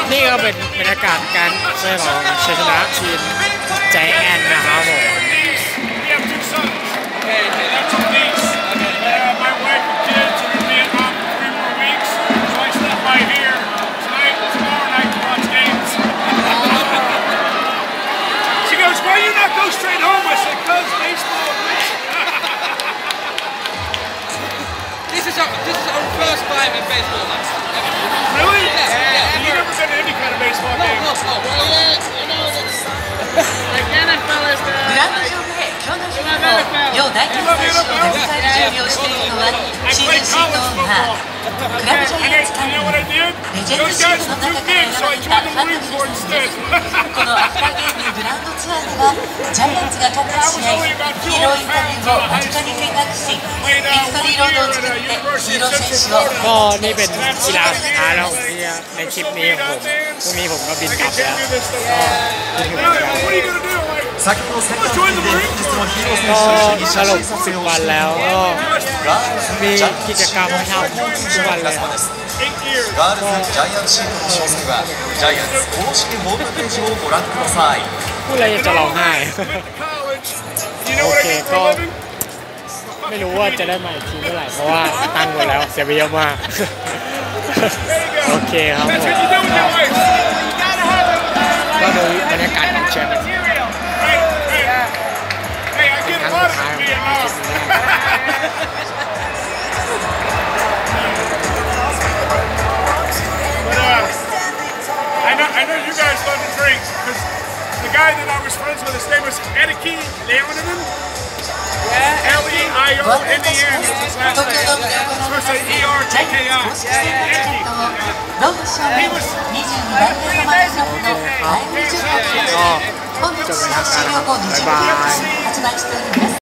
นี่ก็เป็นบรรยากาศการฉลองชัยชนะทีมใจแอนนะครับผม Why you not go straight home? I said, "Cause baseball." This is our first time in baseball match. Really? Yeah. You never been to any kind of baseball game? No. Like NFL is the. グラウンド上で今日の日本両大決戦士が迎える準備をしているのはシーズンシートオーナークラブジャイアンツ監督レジェンドシートの中から選ばれたファンの皆さんです。このアフターゲームのグラウンドツアーではジャイアンツが勝った試合ヒーローインタビューを間近に見学しビクトリーロードを作ってヒーロー選手をก็นี่เป็นกีฬาสุดท้ายแล้วที่ในคลิปนี้ของผมพรุ่งนี้ผมก็บินกลับแล้ว先ほどセンター付近で本日もヒーロー選手ก็สรุป10 วันแล้วก็มีกิจกรรมให้ทำทุกวันเลยガールズジャイアンツシートの詳細はジャイアンツ公式ホームページをご覧くださいพูดอะไรจะร้องไห้ โอเคก็ไม่รู้ว่าจะได้มาอีกทีเมื่อไหร่เพราะว่าตั้งไว้แล้วเสียไปเยอะมาก โอเคครับผมก็ดูบรรยากาศของแชมป์ Hey, I get a lot of it being off. But I know you guys love to drink because the guy that I was friends with, his name was Ediki Leonin. Leonin is his last name. It's supposed to say E-R-T-K-I. He was. 22番目のマッチのライブ情報本日の終了後20分発売しております。